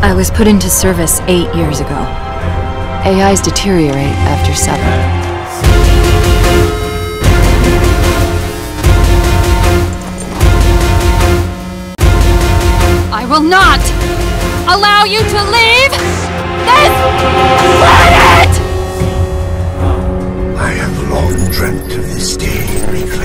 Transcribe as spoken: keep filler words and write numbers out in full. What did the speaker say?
I was put into service eight years ago. A Is deteriorate after seven. I will not allow you to leave this planet! I have long dreamt of this day, reclaim.